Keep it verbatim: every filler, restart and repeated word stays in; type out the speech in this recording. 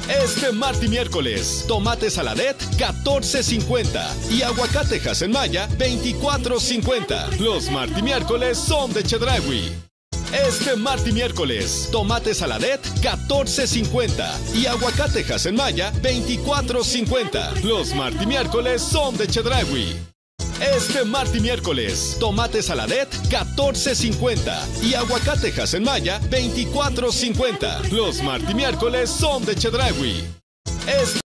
Este martes y miércoles, tomate saladet catorce cincuenta y aguacate Haselmaya veinticuatro cincuenta. Los martes y miércoles son de Chedraui. Este martes y miércoles, tomate saladet catorce cincuenta y aguacate Haselmaya veinticuatro cincuenta. Los martes y miércoles son de Chedraui. Este martes y miércoles, tomate saladet catorce cincuenta y aguacate Haselmaya veinticuatro cincuenta. Los martes y miércoles son de Chedraui. Este